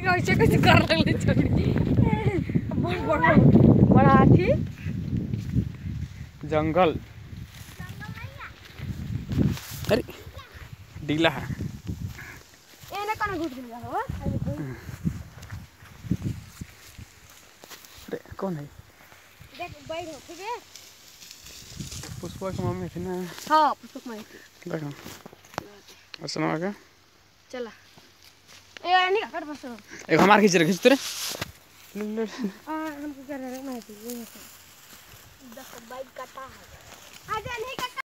कैसे कैसे कर रहे छोड़ी बड़ा हाथी जंगल अरे डीला है ये ना कौन घुस गया हो अरे कौन है देख बैठ हो ठीक है पुष्पा की मम्मी थी ना हां पुष्पा की मम्मी देखो असना आगे चला ए नहीं कर बस एक हमार खींच रहे खींच तेरे हमको क्या लग रहा है मैं देखो बाइक काटा है आजा नहीं काटा